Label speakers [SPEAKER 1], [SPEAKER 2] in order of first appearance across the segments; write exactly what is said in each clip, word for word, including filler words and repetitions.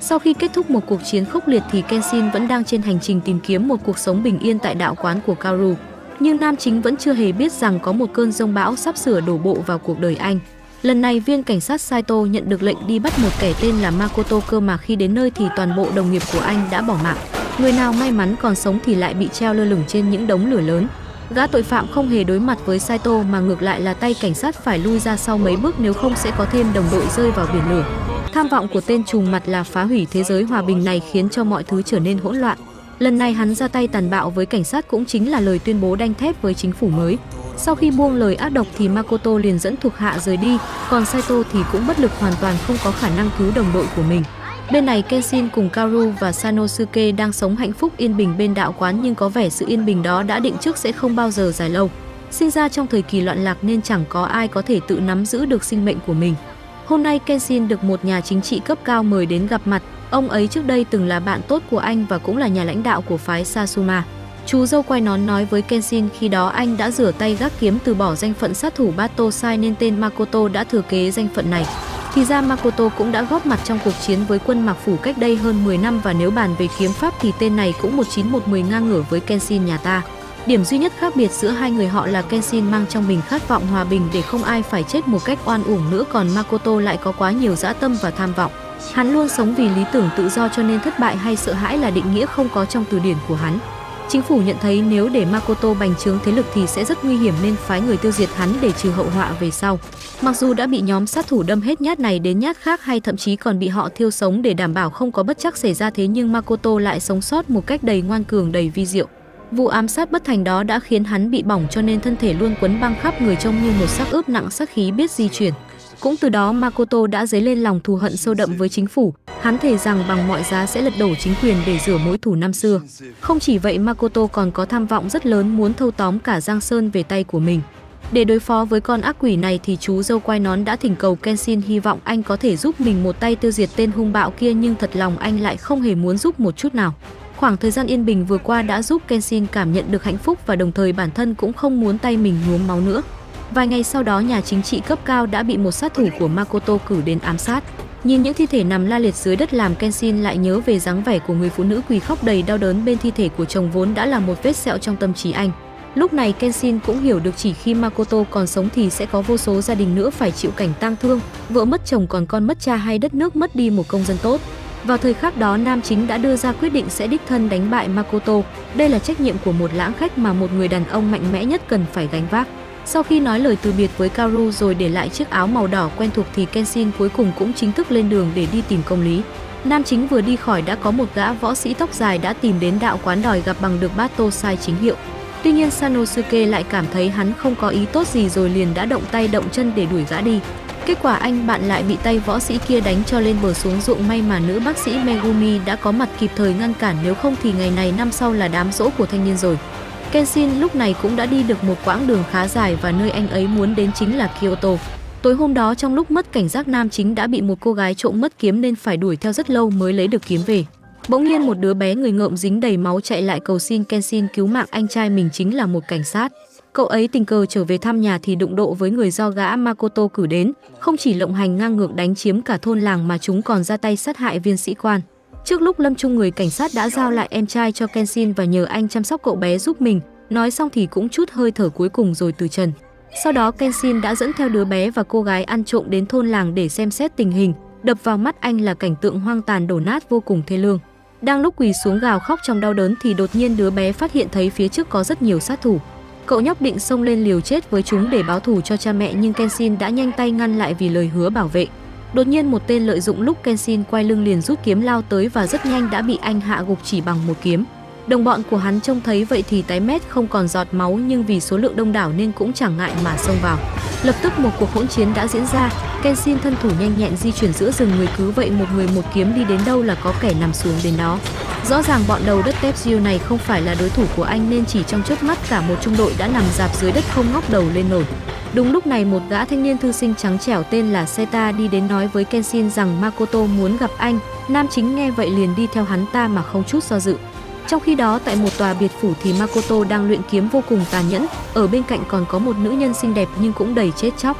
[SPEAKER 1] Sau khi kết thúc một cuộc chiến khốc liệt thì Kenshin vẫn đang trên hành trình tìm kiếm một cuộc sống bình yên tại đạo quán của Kaoru. Nhưng nam chính vẫn chưa hề biết rằng có một cơn giông bão sắp sửa đổ bộ vào cuộc đời anh. Lần này viên cảnh sát Saito nhận được lệnh đi bắt một kẻ tên là Makoto, cơ mà khi đến nơi thì toàn bộ đồng nghiệp của anh đã bỏ mạng. Người nào may mắn còn sống thì lại bị treo lơ lửng trên những đống lửa lớn. Gã tội phạm không hề đối mặt với Saito mà ngược lại là tay cảnh sát phải lui ra sau mấy bước, nếu không sẽ có thêm đồng đội rơi vào biển lửa. Tham vọng của tên trùm mặt là phá hủy thế giới hòa bình này khiến cho mọi thứ trở nên hỗn loạn. Lần này hắn ra tay tàn bạo với cảnh sát cũng chính là lời tuyên bố đanh thép với chính phủ mới. Sau khi buông lời ác độc thì Makoto liền dẫn thuộc hạ rời đi, còn Saito thì cũng bất lực, hoàn toàn không có khả năng cứu đồng đội của mình. Bên này Kenshin cùng Kaoru và Sanosuke đang sống hạnh phúc yên bình bên đạo quán, nhưng có vẻ sự yên bình đó đã định trước sẽ không bao giờ dài lâu. Sinh ra trong thời kỳ loạn lạc nên chẳng có ai có thể tự nắm giữ được sinh mệnh của mình. Hôm nay Kenshin được một nhà chính trị cấp cao mời đến gặp mặt. Ông ấy trước đây từng là bạn tốt của anh và cũng là nhà lãnh đạo của phái Satsuma. Chú dâu quai nón nói với Kenshin khi đó anh đã rửa tay gác kiếm, từ bỏ danh phận sát thủ Batosai nên tên Makoto đã thừa kế danh phận này. Thì ra Makoto cũng đã góp mặt trong cuộc chiến với quân Mạc Phủ cách đây hơn mười năm, và nếu bàn về kiếm pháp thì tên này cũng một chín một mười ngang ngửa với Kenshin nhà ta. Điểm duy nhất khác biệt giữa hai người họ là Kenshin mang trong mình khát vọng hòa bình để không ai phải chết một cách oan uổng nữa, còn Makoto lại có quá nhiều dã tâm và tham vọng. Hắn luôn sống vì lý tưởng tự do cho nên thất bại hay sợ hãi là định nghĩa không có trong từ điển của hắn. Chính phủ nhận thấy nếu để Makoto bành trướng thế lực thì sẽ rất nguy hiểm nên phái người tiêu diệt hắn để trừ hậu họa về sau. Mặc dù đã bị nhóm sát thủ đâm hết nhát này đến nhát khác, hay thậm chí còn bị họ thiêu sống để đảm bảo không có bất trắc xảy ra, thế nhưng Makoto lại sống sót một cách đầy ngoan cường, đầy vi diệu. Vụ ám sát bất thành đó đã khiến hắn bị bỏng cho nên thân thể luôn quấn băng khắp người, trông như một xác ướp nặng sát khí biết di chuyển. Cũng từ đó Makoto đã dấy lên lòng thù hận sâu đậm với chính phủ. Hắn thề rằng bằng mọi giá sẽ lật đổ chính quyền để rửa mối thù năm xưa. Không chỉ vậy, Makoto còn có tham vọng rất lớn, muốn thâu tóm cả Giang Sơn về tay của mình. Để đối phó với con ác quỷ này thì chú dâu quai nón đã thỉnh cầu Kenshin hy vọng anh có thể giúp mình một tay tiêu diệt tên hung bạo kia, nhưng thật lòng anh lại không hề muốn giúp một chút nào. Khoảng thời gian yên bình vừa qua đã giúp Kenshin cảm nhận được hạnh phúc và đồng thời bản thân cũng không muốn tay mình nhuốm máu nữa. Vài ngày sau đó, nhà chính trị cấp cao đã bị một sát thủ của Makoto cử đến ám sát. Nhìn những thi thể nằm la liệt dưới đất làm Kenshin lại nhớ về dáng vẻ của người phụ nữ quỳ khóc đầy đau đớn bên thi thể của chồng, vốn đã là một vết sẹo trong tâm trí anh. Lúc này Kenshin cũng hiểu được chỉ khi Makoto còn sống thì sẽ có vô số gia đình nữa phải chịu cảnh tang thương, vợ mất chồng còn con mất cha, hay đất nước mất đi một công dân tốt. Vào thời khắc đó, nam chính đã đưa ra quyết định sẽ đích thân đánh bại Makoto. Đây là trách nhiệm của một lãng khách mà một người đàn ông mạnh mẽ nhất cần phải gánh vác. Sau khi nói lời từ biệt với Kaoru rồi để lại chiếc áo màu đỏ quen thuộc thì Kenshin cuối cùng cũng chính thức lên đường để đi tìm công lý. Nam chính vừa đi khỏi đã có một gã võ sĩ tóc dài đã tìm đến đạo quán đòi gặp bằng được Batosai chính hiệu. Tuy nhiên Sanosuke lại cảm thấy hắn không có ý tốt gì rồi liền đã động tay động chân để đuổi gã đi. Kết quả anh bạn lại bị tay võ sĩ kia đánh cho lên bờ xuống ruộng, may mà nữ bác sĩ Megumi đã có mặt kịp thời ngăn cản, nếu không thì ngày này năm sau là đám giỗ của thanh niên rồi. Kenshin lúc này cũng đã đi được một quãng đường khá dài và nơi anh ấy muốn đến chính là Kyoto. Tối hôm đó trong lúc mất cảnh giác, nam chính đã bị một cô gái trộm mất kiếm nên phải đuổi theo rất lâu mới lấy được kiếm về. Bỗng nhiên một đứa bé người ngợm dính đầy máu chạy lại cầu xin Kenshin cứu mạng anh trai mình chính là một cảnh sát. Cậu ấy tình cờ trở về thăm nhà thì đụng độ với người do gã Makoto cử đến, không chỉ lộng hành ngang ngược đánh chiếm cả thôn làng mà chúng còn ra tay sát hại viên sĩ quan. Trước lúc lâm chung, người cảnh sát đã giao lại em trai cho Kenshin và nhờ anh chăm sóc cậu bé giúp mình. Nói xong thì cũng chút hơi thở cuối cùng rồi từ trần. Sau đó Kenshin đã dẫn theo đứa bé và cô gái ăn trộm đến thôn làng để xem xét tình hình. Đập vào mắt anh là cảnh tượng hoang tàn đổ nát vô cùng thê lương. Đang lúc quỳ xuống gào khóc trong đau đớn thì đột nhiên đứa bé phát hiện thấy phía trước có rất nhiều sát thủ. Cậu nhóc định xông lên liều chết với chúng để báo thù cho cha mẹ, nhưng Kenshin đã nhanh tay ngăn lại vì lời hứa bảo vệ. Đột nhiên một tên lợi dụng lúc Kenshin quay lưng liền rút kiếm lao tới và rất nhanh đã bị anh hạ gục chỉ bằng một kiếm. Đồng bọn của hắn trông thấy vậy thì tái mét không còn giọt máu, nhưng vì số lượng đông đảo nên cũng chẳng ngại mà xông vào. Lập tức một cuộc hỗn chiến đã diễn ra. Kenshin thân thủ nhanh nhẹn di chuyển giữa rừng người, cứ vậy một người một kiếm đi đến đâu là có kẻ nằm xuống đến đó. Rõ ràng bọn đầu đất Tepsiu này không phải là đối thủ của anh nên chỉ trong chớp mắt cả một trung đội đã nằm rạp dưới đất không ngóc đầu lên nổi. Đúng lúc này một gã thanh niên thư sinh trắng trẻo tên là Seta đi đến nói với Kenshin rằng Makoto muốn gặp anh. Nam chính nghe vậy liền đi theo hắn ta mà không chút do dự. Trong khi đó tại một tòa biệt phủ thì Makoto đang luyện kiếm vô cùng tàn nhẫn, ở bên cạnh còn có một nữ nhân xinh đẹp nhưng cũng đầy chết chóc.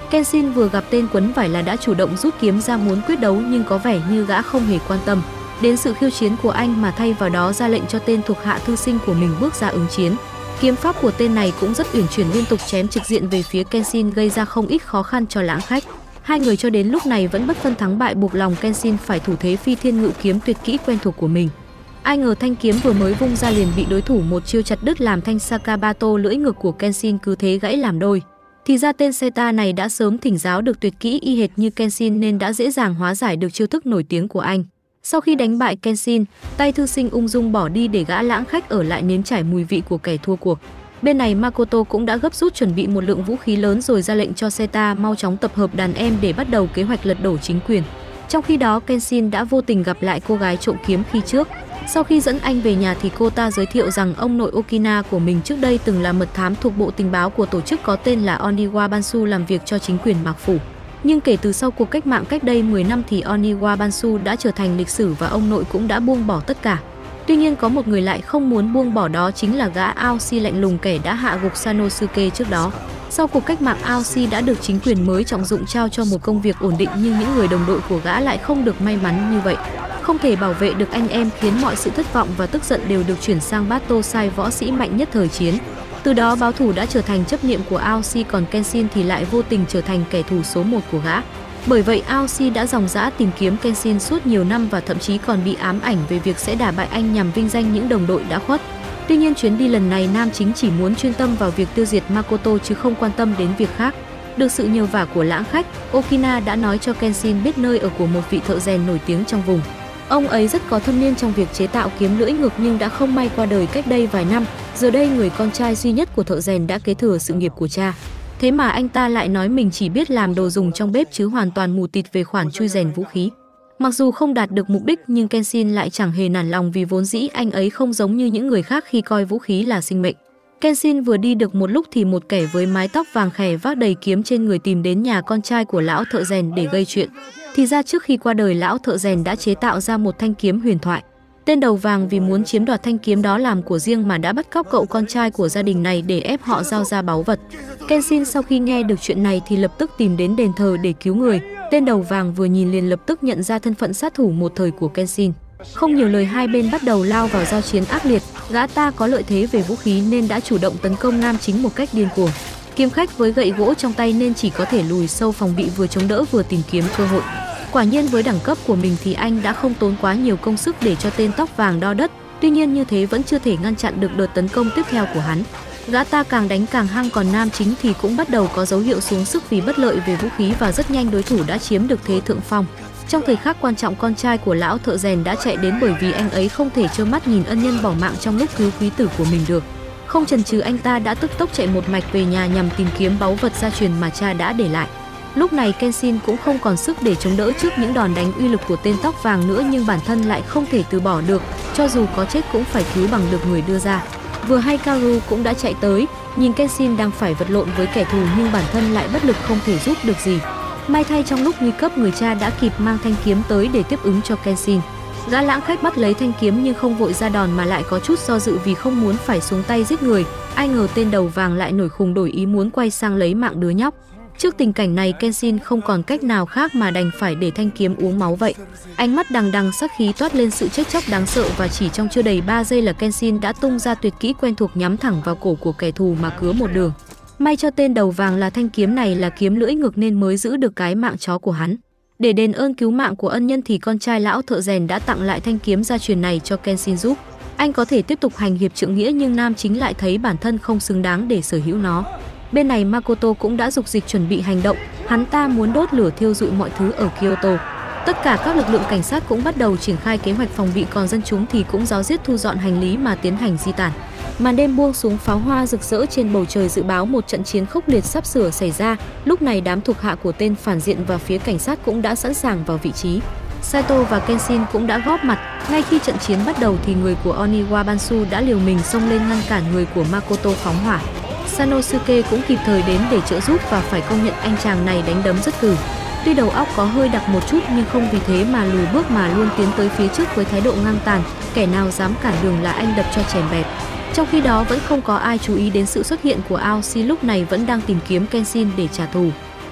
[SPEAKER 1] Kenshin vừa gặp tên quấn vải là đã chủ động rút kiếm ra muốn quyết đấu, nhưng có vẻ như gã không hề quan tâm đến sự khiêu chiến của anh mà thay vào đó ra lệnh cho tên thuộc hạ thư sinh của mình bước ra ứng chiến. Kiếm pháp của tên này cũng rất uyển chuyển, liên tục chém trực diện về phía Kenshin, gây ra không ít khó khăn cho Lãng Khách. Hai người cho đến lúc này vẫn bất phân thắng bại, buộc lòng Kenshin phải thủ thế phi thiên ngự kiếm tuyệt kỹ quen thuộc của mình. Ai ngờ thanh kiếm vừa mới vung ra liền bị đối thủ một chiêu chặt đứt, làm thanh Sakabato lưỡi ngực của Kenshin cứ thế gãy làm đôi. Thì ra tên Seta này đã sớm thỉnh giáo được tuyệt kỹ y hệt như Kenshin nên đã dễ dàng hóa giải được chiêu thức nổi tiếng của anh. Sau khi đánh bại Kenshin, tay thư sinh ung dung bỏ đi để gã Lãng Khách ở lại nếm trải mùi vị của kẻ thua cuộc. Bên này Makoto cũng đã gấp rút chuẩn bị một lượng vũ khí lớn rồi ra lệnh cho Seta mau chóng tập hợp đàn em để bắt đầu kế hoạch lật đổ chính quyền. Trong khi đó Kenshin đã vô tình gặp lại cô gái trộm kiếm khi trước. Sau khi dẫn anh về nhà thì cô ta giới thiệu rằng ông nội Okina của mình trước đây từng là mật thám thuộc bộ tình báo của tổ chức có tên là Oniwa Bansu, làm việc cho chính quyền Mạc Phủ. Nhưng kể từ sau cuộc cách mạng cách đây mười năm thì Oniwa Bansu đã trở thành lịch sử và ông nội cũng đã buông bỏ tất cả. Tuy nhiên có một người lại không muốn buông bỏ, đó chính là gã Aoshi lạnh lùng, kẻ đã hạ gục Sanosuke trước đó. Sau cuộc cách mạng, Aoshi đã được chính quyền mới trọng dụng trao cho một công việc ổn định, nhưng những người đồng đội của gã lại không được may mắn như vậy. Không thể bảo vệ được anh em khiến mọi sự thất vọng và tức giận đều được chuyển sang Battosai, võ sĩ mạnh nhất thời chiến. Từ đó báo thù đã trở thành chấp niệm của Aoshi, còn Kenshin thì lại vô tình trở thành kẻ thù số một của gã. Bởi vậy Aoshi đã dòng dã tìm kiếm Kenshin suốt nhiều năm và thậm chí còn bị ám ảnh về việc sẽ đả bại anh nhằm vinh danh những đồng đội đã khuất. Tuy nhiên chuyến đi lần này nam chính chỉ muốn chuyên tâm vào việc tiêu diệt Makoto chứ không quan tâm đến việc khác. Được sự nhờ vả của Lãng Khách, Okina đã nói cho Kenshin biết nơi ở của một vị thợ rèn nổi tiếng trong vùng. Ông ấy rất có thâm niên trong việc chế tạo kiếm lưỡi ngực nhưng đã không may qua đời cách đây vài năm. Giờ đây người con trai duy nhất của thợ rèn đã kế thừa sự nghiệp của cha. Thế mà anh ta lại nói mình chỉ biết làm đồ dùng trong bếp chứ hoàn toàn mù tịt về khoản chui rèn vũ khí. Mặc dù không đạt được mục đích nhưng Kenshin lại chẳng hề nản lòng, vì vốn dĩ anh ấy không giống như những người khác khi coi vũ khí là sinh mệnh. Kenshin vừa đi được một lúc thì một kẻ với mái tóc vàng khè vác đầy kiếm trên người tìm đến nhà con trai của lão thợ rèn để gây chuyện. Thì ra trước khi qua đời, lão thợ rèn đã chế tạo ra một thanh kiếm huyền thoại. Tên đầu vàng vì muốn chiếm đoạt thanh kiếm đó làm của riêng mà đã bắt cóc cậu con trai của gia đình này để ép họ giao ra báu vật. Kenshin sau khi nghe được chuyện này thì lập tức tìm đến đền thờ để cứu người. Tên đầu vàng vừa nhìn liền lập tức nhận ra thân phận sát thủ một thời của Kenshin. Không nhiều lời, hai bên bắt đầu lao vào giao chiến ác liệt. Gã ta có lợi thế về vũ khí nên đã chủ động tấn công nam chính một cách điên cuồng. Kiếm khách với gậy gỗ trong tay nên chỉ có thể lùi sâu phòng bị, vừa chống đỡ vừa tìm kiếm cơ hội. Quả nhiên với đẳng cấp của mình thì anh đã không tốn quá nhiều công sức để cho tên tóc vàng đo đất. Tuy nhiên như thế vẫn chưa thể ngăn chặn được đợt tấn công tiếp theo của hắn. Gã ta càng đánh càng hăng, còn nam chính thì cũng bắt đầu có dấu hiệu xuống sức vì bất lợi về vũ khí và rất nhanh đối thủ đã chiếm được thế thượng phong. Trong thời khắc quan trọng, con trai của lão thợ rèn đã chạy đến bởi vì anh ấy không thể trơ mắt nhìn ân nhân bỏ mạng trong lúc cứu quý tử của mình được. Không chần chừ, anh ta đã tức tốc chạy một mạch về nhà nhằm tìm kiếm báu vật gia truyền mà cha đã để lại. Lúc này Kenshin cũng không còn sức để chống đỡ trước những đòn đánh uy lực của tên tóc vàng nữa, nhưng bản thân lại không thể từ bỏ được, cho dù có chết cũng phải cứu bằng được người đưa ra. Vừa hay Kaoru cũng đã chạy tới, nhìn Kenshin đang phải vật lộn với kẻ thù nhưng bản thân lại bất lực không thể giúp được gì. May thay trong lúc nguy cấp, người cha đã kịp mang thanh kiếm tới để tiếp ứng cho Kenshin. Gã Lãng Khách bắt lấy thanh kiếm nhưng không vội ra đòn mà lại có chút do dự vì không muốn phải xuống tay giết người. Ai ngờ tên đầu vàng lại nổi khùng đổi ý muốn quay sang lấy mạng đứa nhóc. Trước tình cảnh này, Kenshin không còn cách nào khác mà đành phải để thanh kiếm uống máu vậy. Ánh mắt đằng đằng sát khí toát lên sự chết chóc đáng sợ và chỉ trong chưa đầy ba giây là Kenshin đã tung ra tuyệt kỹ quen thuộc nhắm thẳng vào cổ của kẻ thù mà cứa một đường. May cho tên đầu vàng là thanh kiếm này là kiếm lưỡi ngực nên mới giữ được cái mạng chó của hắn. Để đền ơn cứu mạng của ân nhân thì con trai lão thợ rèn đã tặng lại thanh kiếm gia truyền này cho Kenshin giúp. Anh có thể tiếp tục hành hiệp trượng nghĩa nhưng nam chính lại thấy bản thân không xứng đáng để sở hữu nó. Bên này Makoto cũng đã dục dịch chuẩn bị hành động, hắn ta muốn đốt lửa thiêu rụi mọi thứ ở Kyoto. Tất cả các lực lượng cảnh sát cũng bắt đầu triển khai kế hoạch phòng bị, còn dân chúng thì cũng ráo riết thu dọn hành lý mà tiến hành di tản. Màn đêm buông xuống, pháo hoa rực rỡ trên bầu trời dự báo một trận chiến khốc liệt sắp sửa xảy ra. Lúc này đám thuộc hạ của tên phản diện và phía cảnh sát cũng đã sẵn sàng vào vị trí. Saito và Kenshin cũng đã góp mặt. Ngay khi trận chiến bắt đầu thì người của Oniwa Bansu đã liều mình xông lên ngăn cản người của Makoto phóng hỏa. Sanosuke cũng kịp thời đến để trợ giúp và phải công nhận anh chàng này đánh đấm rất cừ. Tuy đầu óc có hơi đặc một chút nhưng không vì thế mà lùi bước mà luôn tiến tới phía trước với thái độ ngang tàn, kẻ nào dám cản đường là anh đập cho chèn bẹp. Trong khi đó vẫn không có ai chú ý đến sự xuất hiện của Aoshi lúc này vẫn đang tìm kiếm Kenshin để trả thù.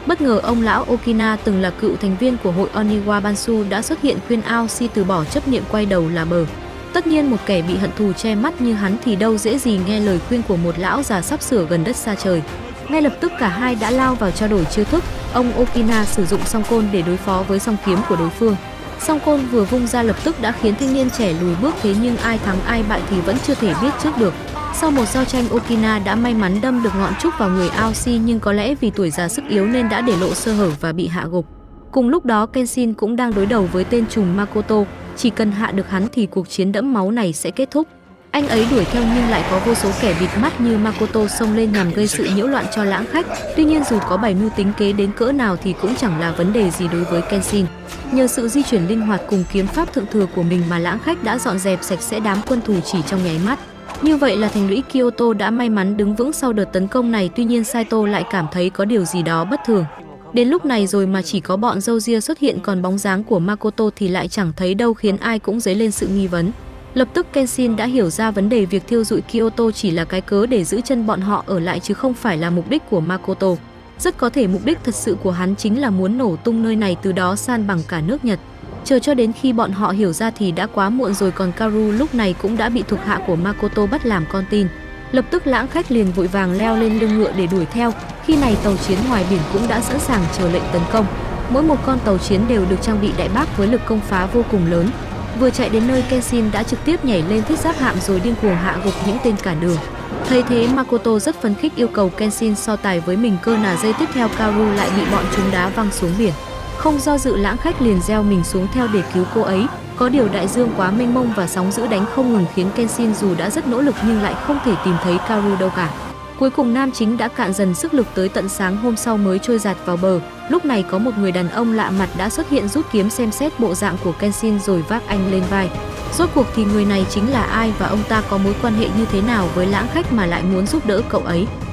[SPEAKER 1] Bất ngờ ông lão Okina từng là cựu thành viên của hội Oniwa Bansu đã xuất hiện khuyên Aoshi từ bỏ chấp niệm quay đầu là bờ. Tất nhiên một kẻ bị hận thù che mắt như hắn thì đâu dễ gì nghe lời khuyên của một lão già sắp sửa gần đất xa trời. Ngay lập tức cả hai đã lao vào trao đổi chiêu thức. Ông Okina sử dụng song côn để đối phó với song kiếm của đối phương. Song côn vừa vung ra lập tức đã khiến thanh niên trẻ lùi bước, thế nhưng ai thắng ai bại thì vẫn chưa thể biết trước được. Sau một giao tranh, Okina đã may mắn đâm được ngọn trúc vào người Aoshi, nhưng có lẽ vì tuổi già sức yếu nên đã để lộ sơ hở và bị hạ gục. Cùng lúc đó Kenshin cũng đang đối đầu với tên trùm Makoto, chỉ cần hạ được hắn thì cuộc chiến đẫm máu này sẽ kết thúc. Anh ấy đuổi theo nhưng lại có vô số kẻ bịt mắt như Makoto xông lên nhằm gây sự nhiễu loạn cho lãng khách. Tuy nhiên dù có bày mưu tính kế đến cỡ nào thì cũng chẳng là vấn đề gì đối với Kenshin. Nhờ sự di chuyển linh hoạt cùng kiếm pháp thượng thừa của mình mà lãng khách đã dọn dẹp sạch sẽ đám quân thù chỉ trong nháy mắt. Như vậy là thành lũy Kyoto đã may mắn đứng vững sau đợt tấn công này. Tuy nhiên Saito lại cảm thấy có điều gì đó bất thường. Đến lúc này rồi mà chỉ có bọn râu ria xuất hiện, còn bóng dáng của Makoto thì lại chẳng thấy đâu, khiến ai cũng dấy lên sự nghi vấn. Lập tức Kenshin đã hiểu ra vấn đề, việc thiêu dụi Kyoto chỉ là cái cớ để giữ chân bọn họ ở lại chứ không phải là mục đích của Makoto. Rất có thể mục đích thật sự của hắn chính là muốn nổ tung nơi này, từ đó san bằng cả nước Nhật. Chờ cho đến khi bọn họ hiểu ra thì đã quá muộn rồi, còn Kaoru lúc này cũng đã bị thuộc hạ của Makoto bắt làm con tin. Lập tức lãng khách liền vội vàng leo lên lưng ngựa để đuổi theo. Khi này tàu chiến ngoài biển cũng đã sẵn sàng chờ lệnh tấn công. Mỗi một con tàu chiến đều được trang bị đại bác với lực công phá vô cùng lớn. Vừa chạy đến nơi, Kenshin đã trực tiếp nhảy lên thiết giáp hạm rồi điên cuồng hạ gục những tên cản đường. Thấy thế Makoto rất phấn khích yêu cầu Kenshin so tài với mình, cơ là giây tiếp theo Kaoru lại bị bọn chúng đá văng xuống biển. Không do dự, lãng khách liền gieo mình xuống theo để cứu cô ấy. Có điều đại dương quá mênh mông và sóng dữ đánh không ngừng khiến Kenshin dù đã rất nỗ lực nhưng lại không thể tìm thấy Kaoru đâu cả. Cuối cùng nam chính đã cạn dần sức lực, tới tận sáng hôm sau mới trôi giạt vào bờ. Lúc này có một người đàn ông lạ mặt đã xuất hiện, rút kiếm xem xét bộ dạng của Kenshin rồi vác anh lên vai. Rốt cuộc thì người này chính là ai và ông ta có mối quan hệ như thế nào với lãng khách mà lại muốn giúp đỡ cậu ấy?